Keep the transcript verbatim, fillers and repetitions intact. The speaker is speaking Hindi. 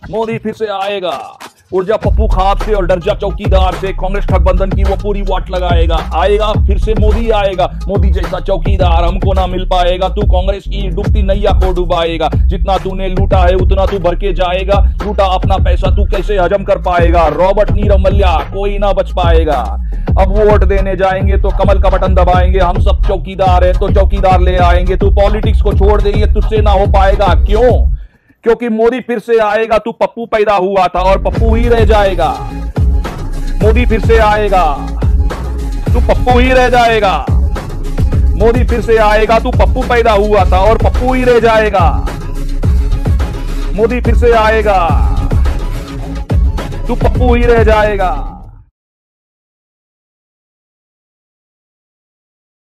मोदी फिर से आएगा। उड़ जा पप्पू खाप से और डर जा चौकीदार से, कांग्रेस ठगबंधन की वो पूरी वाट लगाएगा। आएगा फिर से मोदी आएगा, मोदी जैसा चौकीदार हमको ना मिल पाएगा। तू कांग्रेस की डूबती नैया को डुबाएगा, जितना तूने लूटा है उतना तू भर के जाएगा। लूटा अपना पैसा तू कैसे हजम कर पाएगा। रॉबर्ट नीरव मल्ल्या कोई ना बच पाएगा। अब वोट देने जाएंगे तो कमल का बटन दबाएंगे, हम सब चौकीदार हैं तो चौकीदार ले आएंगे। तू पॉलिटिक्स को छोड़ दे, ये तुझसे ना हो पाएगा। क्यों? क्योंकि मोदी फिर से आएगा। तू पप्पू पैदा हुआ था और पप्पू ही रह जाएगा। मोदी फिर से आएगा, तू पप्पू ही रह जाएगा। मोदी फिर से आएगा, तू पप्पू पैदा हुआ था और पप्पू ही रह जाएगा। मोदी फिर से आएगा, तू पप्पू ही रह जाएगा।